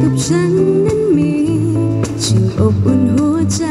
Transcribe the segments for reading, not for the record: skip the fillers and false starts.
กับฉันนั้นมีช่างอบอุ่นหัวใจ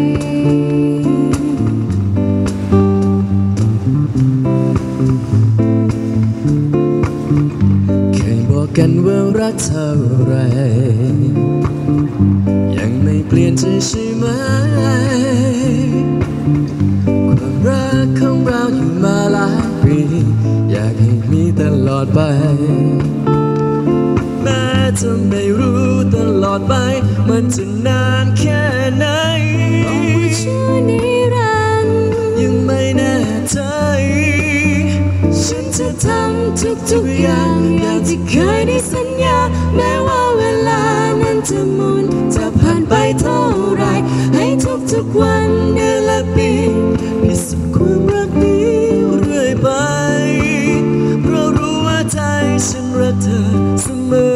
เคยบอกกันว่ารักเท่าไรยังไม่เปลี่ยนใจใช่ไหมความรักของเราอยู่มาหลายปีอยากให้มีตลอดไปแม้จะไม่รู้ตลอดไปมันจะนานแค่ไหนบอกว่าชั่วนิรันดร์ยังไม่แน่ใจฉันจะทำทุกๆอย่างอย่างที่เคยได้สัญญาแม้ว่าเวลานั้นจะหมุนจะผ่านไปเท่าไรให้ทุกๆวันเดือนและปีพิสูจน์ความรักนี้เรื่อยไปเพราะรู้ว่าใจฉันรักเธอเสมอ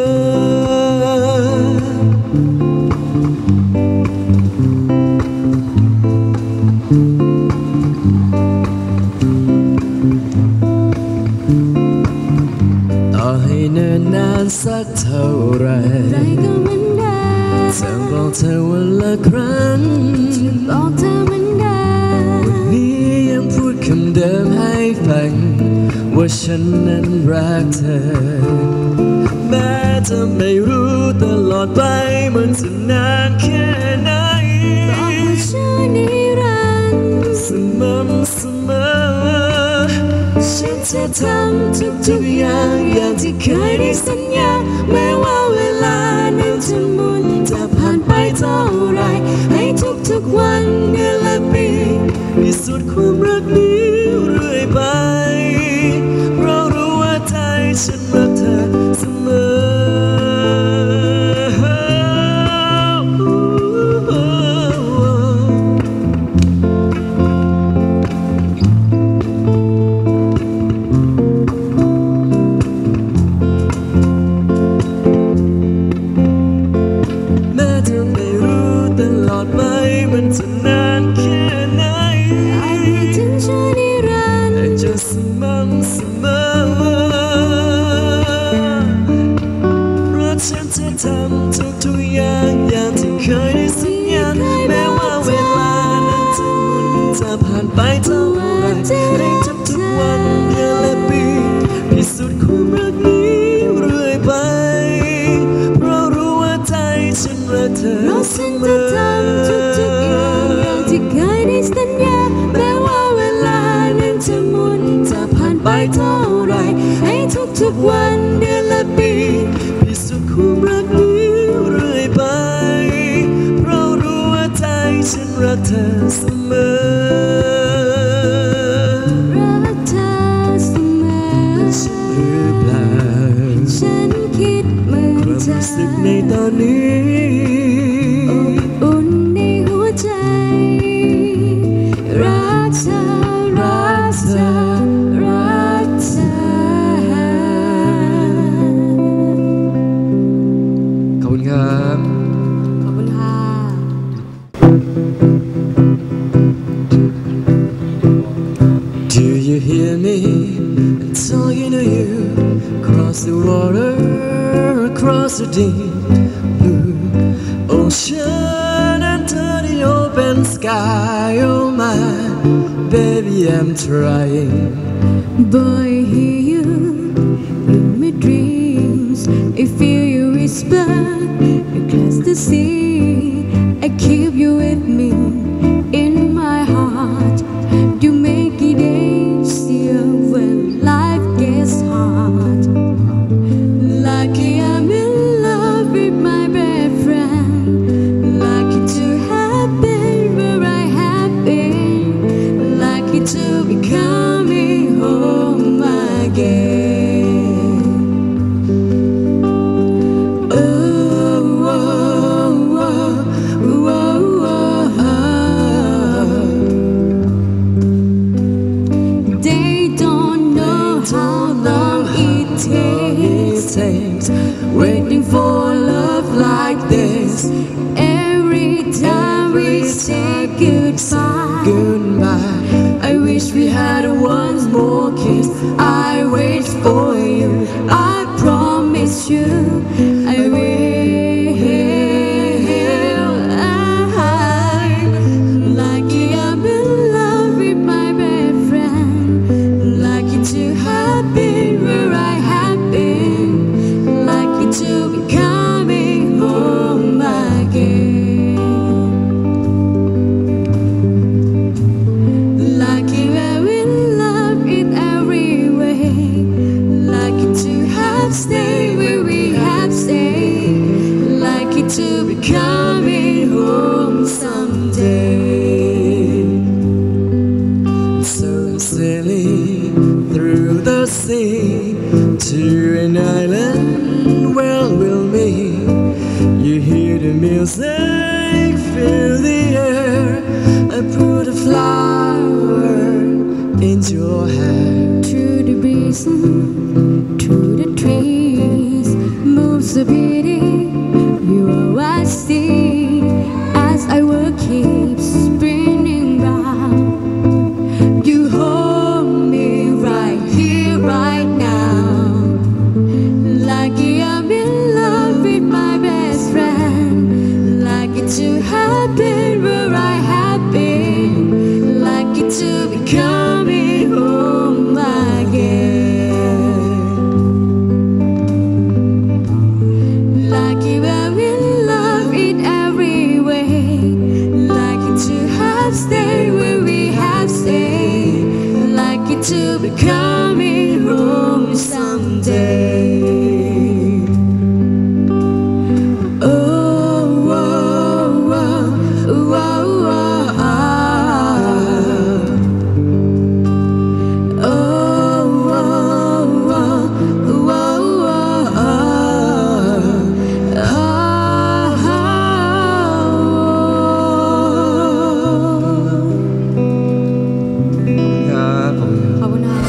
ต่อให้เนิ่นนานสักเท่าไรก็เหมือนเดิมจะบอกเธอวันละครั้งจะบอกเธอเหมือนเดิมวันนี้ยังพูดคำเดิมให้ฟังว่าฉันนั้นรักเธอแม้จะไม่รู้ตลอดไปมันจะนานแค่ไหนบอกว่าชั่วนิรันดร์เสมอฉันจะทำทุกๆอย่างอย่างที่เคยได้สัญญาแม้ว่าเวลานั้นจะหมุนจะผ่านไปเท่าไรให้ทุกๆวันเดือนและปีพิสูจน์ความรักนี้เรื่อยไปเพราะรู้ว่าใจฉันรักเธอเสมอมันจะนานแค่ไหนถึงชั่วนิรันดร์แต่จะสม่ำเสมอเพราะฉันจะทำทุกๆอย่างอย่างที่เคยได้สัญญาแม้ว่าเวลานั้นจะหมุนจะผ่านไปเท่าไรในทุกๆวันเดือนและปีพิสูจน์ความรักนี้เรื่อยไปเพราะรู้ว่าใจฉันรักเธอเสมอที่เคยได้สัญญาแม้ว่าเวลานั้นจะหมุนจะผ่านไปเท่าไรให้ทุกๆวันเดือนและปีพิสูจน์ความรักนี้เรื่อยไปเพราะรู้ว่าใจฉันรักเธอเสมอรักเธอเสมอฉันหรือเปล่าฉันคิดเหมือนเธอความรู้สึกในตอนนี้อุ่นในหัวใจรักเธอรักเธอรักเธอขอบคุณครับขอบคุณค่ะ Do you hear me talking to you across the water across the deep blue ocean under the open sky oh my baby I'm trying Boy I hear you in my dreams I feel you whisper across the sea I keep you with me in my heart You make it easier when life gets hard Lucky I'm in love with my best friend Lucky to have been where I have been Lucky to be coming home again Oh, oh, oh, oh, oh, oh. They don't know how long it takes Waiting for love like this Every time we say goodbye I wish we had one more kiss I wait for you I promise you I will it to be coming home again. Like it where we love in every way. Like it to have stayed where we have stayed. Like it to be coming home someday. So sailing through the sea to an island where we'll meet. You hear the music, feel the air. I put a flower into your hair. Through the breeze, through the trees, moves the beauty. You are what I see as I work keeps spinning round. You hold me right here, right now. Like I'm in love with my best friend. Like it to happen where I have been. Like it to be coming home again. Like it where we love in every way. Like it to have stayed where we have stayed. Like it to be coming home someday. Oh, whoa, whoa, whoa, whoa, oh, whoa, whoa, whoa, ครับผมขอบคุณค่ะ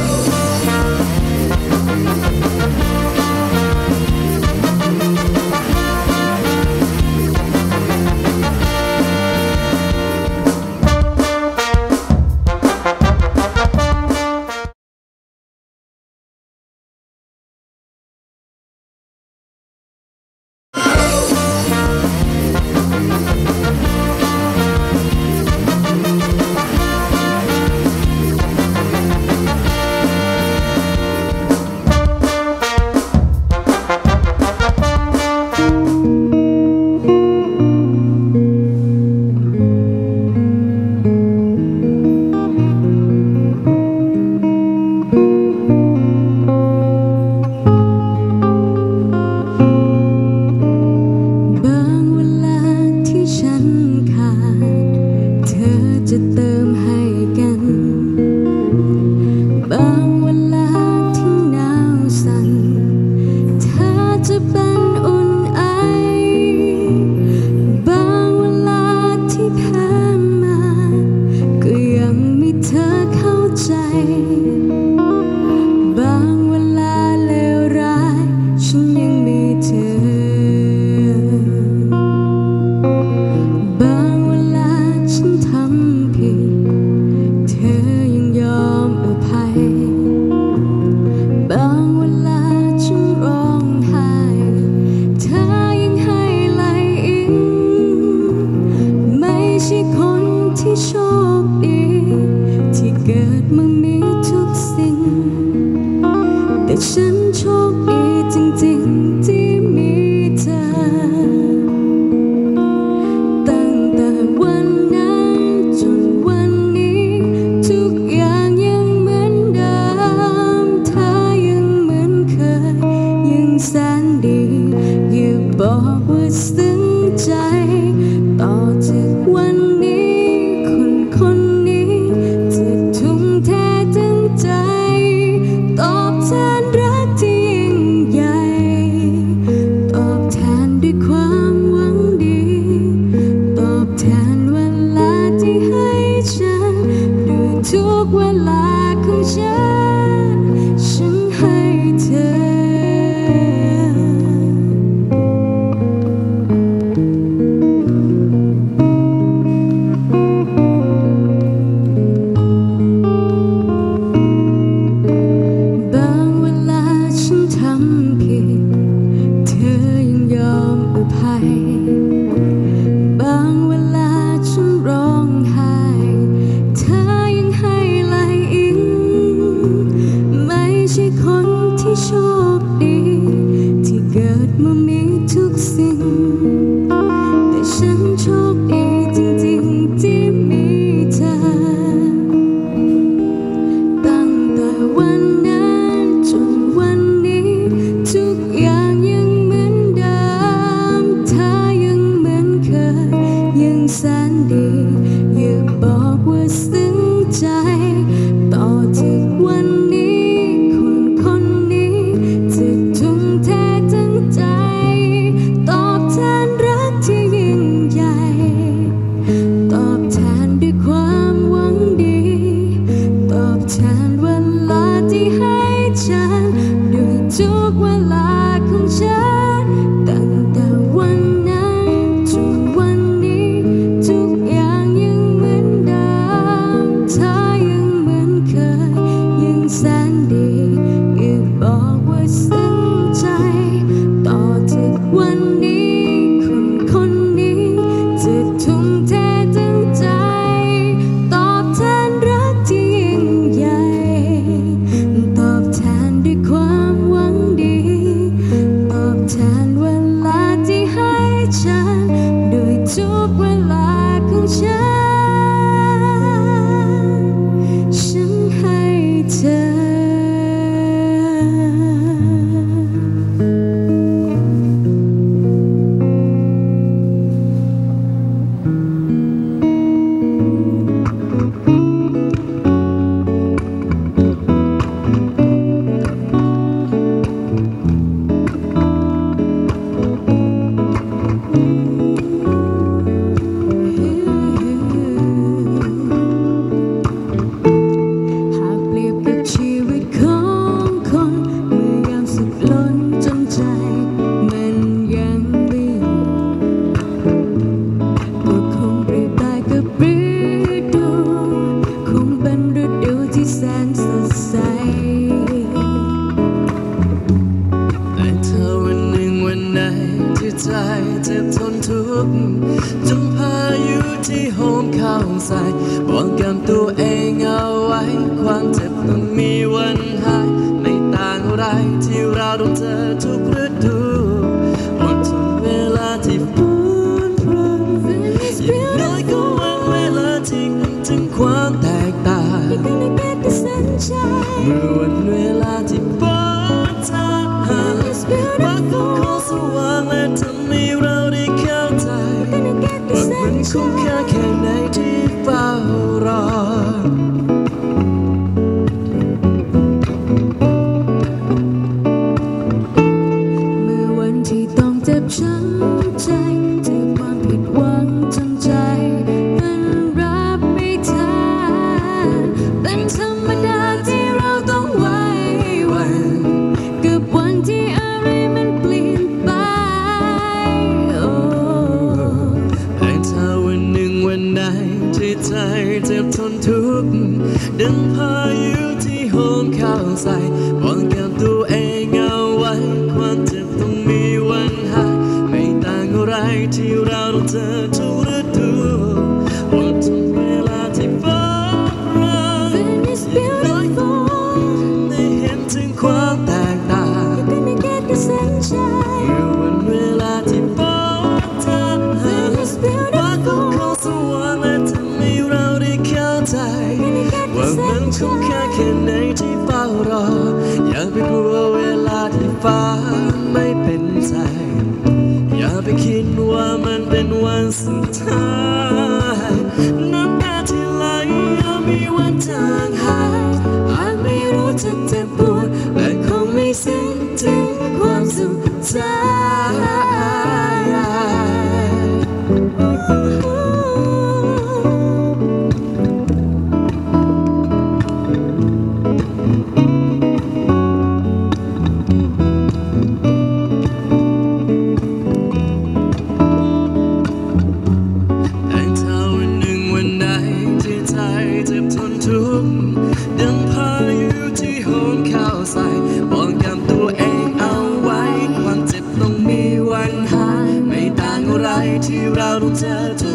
บางเวลาที่ฉันขาดเธอจะเติมให้กัน บางเวลาที่หนาวสั่นเธอจะเป็นอุ่นไอ บางเวลาที่แพ้มาก็ยังมีเธอเข้าใจ บางเวลาเลวร้ายฉันยังมีเธอ บางเวลาฉันทำผิดเธอยังยอมอภัย บางเวลาฉันร้องไห้เธอยังให้ไหลอิง ไม่ใช่คนที่โชคดีที่เกิดมามีทุกสิ่ง แต่ฉันโชคดีจริงๆที่มีเธอ ตั้งแต่วันนั้นจนวันนี้ทุกอย่างยังเหมือนเดิม เธอยังเหมือนเคยยังแสนดีอย่าบอกว่าซึ้งใจ ต่อจากวันนี้คนนี้จะทุ่มเทตั้งใจ ตอบแทนรักที่ยิ่งใหญ่ ตอบแทนด้วยความหวังดี ตอบแทนเวลาที่ให้ฉันด้วยทุกเวลาของฉันให้เธอบางเวลาฉันทำผิดเธอยังยอมอภัย บางเวลาฉันร้องไห้เธอยังให้ไหลอิง ไม่ใช่คนที่โชคดีที่เกิดมามีทุกสิ่งแต่ฉันโชคดีจริงๆที่มีเธอตั้งแต่วันนั้นจนวันนี้ทุกอย่างยังเหมือนเดิมเธอยังเหมือนเคยยังแสนดีอย่าบอกว่าซึ้งใจต่อจากวันนี้คนนี้จะทุ่มเททั้งใจตอบแทนรักที่ยิ่งใหญ่ตอบแทนด้วยความหวังดีตอบแทนเวลาที่ให้ฉันด้วยทุกเวลาของฉันตั้งแต่วันนั้นจนวันนี้ทุกอย่างยังเหมือนเดิมเธอยังเหมือนเคยยังแสนดีอย่าบอกว่าซึ้งใจต่อจากวันนี้คนนี้จะทุ่มเททั้งใจตอบแทนรักที่ยิ่งใหญ่ตอบแทนด้วยความหวังดีตอบแทนเวลาที่ให้ฉันด้วยทุกเวลาของฉันให้เธอหากเปรียบกับชีวิตของคนเมื่อยามสุดล้นจนใจมันยังไม่อยู่ก็คงเปรียบได้กับฤดูคงเป็นฤดูที่แสนสดใสแต่เธอวันหนึ่งวันไหนที่ใจเจ็บทนทุกข์จนพายุที่โหมเข้าใส่บอกกับตัวเองเอาไว้ความเจ็บต้องมีวันหายไม่ต่างอะไรที่เราต้องเจอทุกฤดูอดทนเวลาที่ฝืนพรำอย่างน้อยก็หวังเวลาที่ถึงความแตกต่าง You're gonna get the sunshine เมื่อวันเวลาที่ฟ้าจางรักของเขาสว่างและทำให้เราได้เข้าใจว่ามันคุ้มค่าแค่ไหนที่เฝ้ารอเมื่อวันที่ต้องเจ็บช้ำใจจากความผิดหวังจนใจมันรับไม่ทันเป็นธรรมดาที่เราต้องไว้วันกับวันที่อะไรมันเปลี่ยนไปแต่ถ้าวันหนึ่งวันใดที่ใจเจ็บทนทุกข์ดังพายุที่โหมเข้าใส่บอกกับตัวเองเอาไว้ความเจ็บต้องมีวันหายไม่ต่างอะไรที่เราต้องเจอทุกฤดูอดทนเวลาที่ฟ้าร้องน้อยได้เห็นถึงความแตกต่าง You're gonna get the sunshine เมื่อวันเวลาที่ฟ้าจางรักของเขาสว่างและทำให้เราได้เข้าใจว่ามันคุ้มค่าแค่ไหนที่เฝ้ารออย่าไปกลัวเวลาที่ฟ้าไม่เป็นใจอย่าไปคิดว่ามันเป็นวันสุดท้ายน้ำตาที่ไหลย่อมมีวันจางหายหากไม่รู้จักเจ็บปวดและคงไม่ซึ้งถึงความสุขใจแต่ถ้าวันหนึ่งวันใดที่ใจเจ็บทนทุกข์ดังพายุที่โหมเข้าใส่บอกกับตัวเองเอาไว้ความเจ็บต้องมีวันหายไม่ต่างอะไรที่เราต้องเจอ